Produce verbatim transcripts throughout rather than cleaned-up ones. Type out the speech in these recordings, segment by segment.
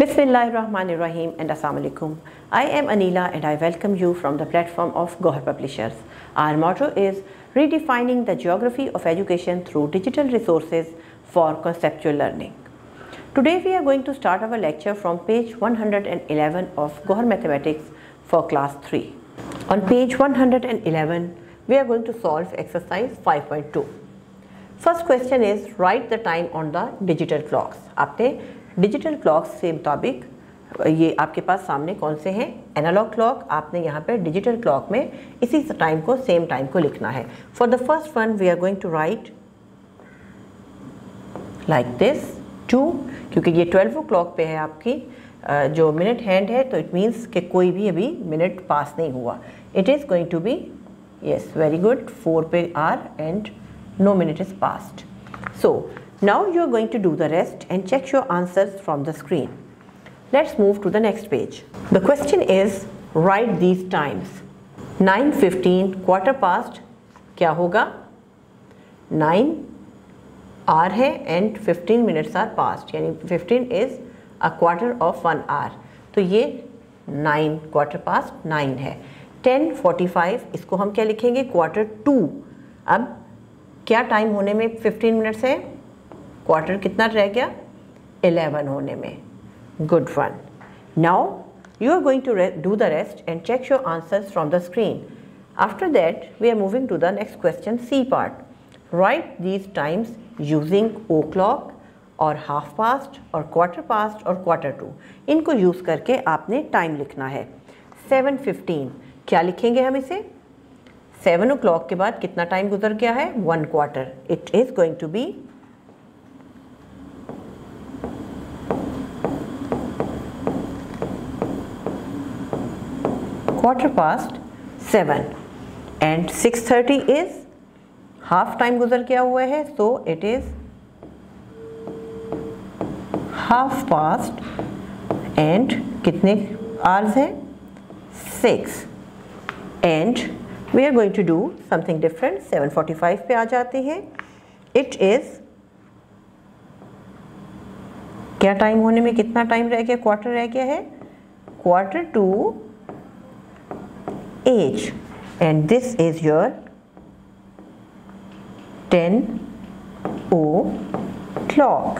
Bismillahirrahmanirrahim and Assalamu alaikum. I am Anila and I welcome you from the platform of Gohar Publishers. Our motto is redefining the geography of education through digital resources for conceptual learning. Today we are going to start our lecture from page one hundred eleven of Gohar Mathematics for class three. On page one hundred eleven we are going to solve exercise five point two. First question is write the time on the digital clocks. आपने digital clocks से मुताबिक ये आपके पास सामने कौन से हैं analogue clock, आपने यहाँ पे डिजिटल क्लॉक में इसी टाइम को सेम टाइम को लिखना है. For the first one we are going to write like this two, क्योंकि ये ट्वेल्व ओ क्लॉक पे है आपकी जो मिनट हैंड है, तो इट मीन्स कि कोई भी अभी मिनट पास नहीं हुआ. It is going to be yes very good four पे hour and no minute is passed. So now you are going to do the rest and check your answers from the screen. Let's move to the next page. The question is write these times. nine fifteen quarter past क्या होगा? nine hour है and fifteen minutes are passed, यानी fifteen is a quarter of one hour. तो ये nine quarter past nine है. ten forty-five इसको हम क्या लिखेंगे? quarter to. अब क्या टाइम होने में फिफ्टीन मिनट्स है? क्वार्टर कितना रह गया? इलेवन होने में. Good one. Now you are going to do the rest and check your answers from the screen. After that we are moving to the next question C part. Write these times using o'clock और half past और quarter past और quarter to. इनको use करके आपने time लिखना है. Seven fifteen क्या लिखेंगे हम इसे? सेवन ओ क्लॉक के बाद कितना टाइम गुजर गया है? One quarter. It is going to be quarter past seven and six thirty is half time गुजर गया हुआ है, so it is half past and कितने आवर्स हैं? Six. And we are going to do something different. seven forty-five पे आ जाते हैं. it is क्या टाइम होने में कितना टाइम रह गया? क्वार्टर रह गया है. क्वार्टर टू एज and this is your ten o clock.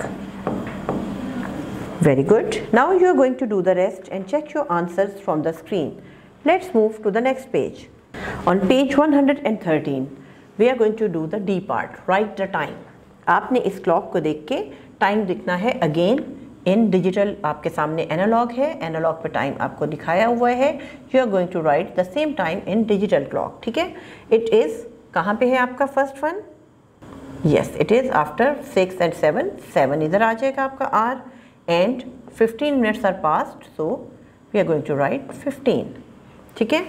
Very good. Now you are going to do the rest and check your answers from the screen. Let's move to the next page. On page one hundred thirteen we are going to do the D part. Write the time. आपने इस clock को देख के time लिखना है. Again in digital आपके सामने analogue है, एनालॉग पे टाइम आपको दिखाया हुआ है. You are going to write the same time in digital clock. ठीक है. इट इज़ कहाँ पे है आपका first one? Yes, it is after six and seven. Seven इधर आ जाएगा आपका hour and fifteen minutes are past, so we are going to write fifteen. ठीक है.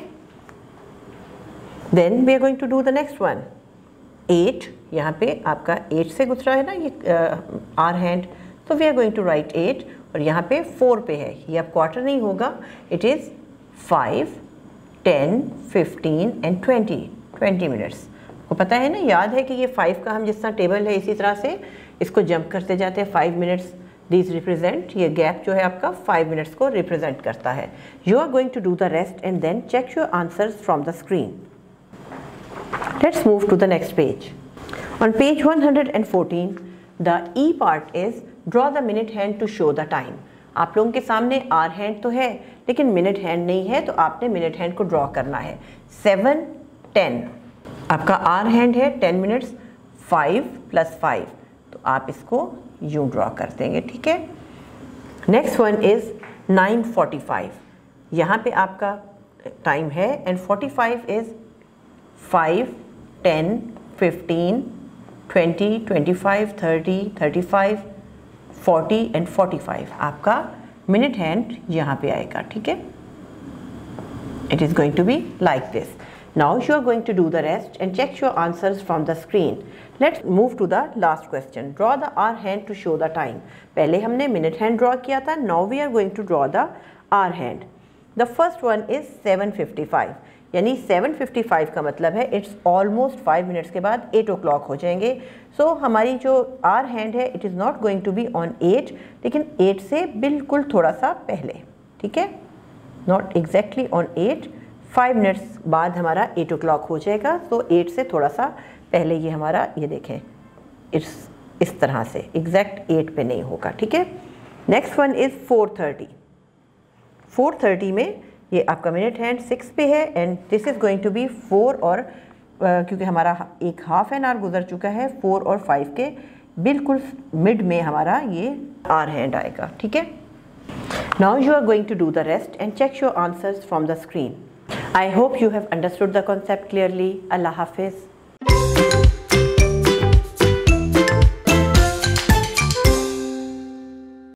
Then we are going to do the next one. eight यहाँ पे आपका eight से गुजरा है ना ये आर हैंड, तो we are going to write eight. और यहाँ पे four पे है, ये अब क्वार्टर नहीं होगा. It is five, ten, fifteen and twenty. twenty minutes. को पता है ना, याद है कि ये five का हम जिस तरह टेबल है इसी तरह से इसको जंप करते जाते हैं. five minutes these represent, ये गैप जो है आपका five minutes को रिप्रेजेंट करता है. You are going to do the rest and then check your answers from the screen. Let's move to the next page. On page one hundred fourteen, the E part is draw the minute hand to show the time. आप लोगों के सामने R hand तो है लेकिन minute hand नहीं है, तो आपने minute hand को draw करना है. seven, ten आपका R hand है, ten minutes, five plus five, तो आप इसको यूं draw कर देंगे. ठीक है. Next one is nine forty-five. यहाँ पे आपका टाइम है and forty-five is five, ten, fifteen, twenty, twenty-five, thirty, thirty-five, forty and forty-five. आपका मिनट हैंड यहाँ पे आएगा. ठीक है. It is going to be like this. Now you are going to do the rest and check your answers from the screen. Let's move to the last question. Draw the R hand to show the time. पहले हमने minute hand draw किया था. Now we are going to draw the R hand. The first one is seven fifty-five. यानी seven fifty five का मतलब है it's almost five minutes के बाद एट ओ क्लॉक हो जाएंगे। सो so, हमारी जो आर हैंड है it is not going to be on eight, लेकिन एट से बिल्कुल थोड़ा सा पहले, ठीक है, not exactly on eight, five minutes बाद हमारा एट ओ क्लॉक हो जाएगा। तो so, एट से थोड़ा सा पहले ये हमारा, ये देखें इट्स इस तरह से एग्जैक्ट एट पे नहीं होगा, ठीक है। Next one is four thirty. Four thirty में ये आपका मिनट हैंड सिक्स पे है and this is going to be four और uh, क्योंकि हमारा एक हाफ एन आवर गुजर चुका है, फोर और फाइव के बिल्कुल मिड में हमारा ये आर हैंड आएगा, ठीक है। Now you are going to do the rest and check your answers from the screen. I hope you have understood the concept clearly. अल्लाह हाफिज़।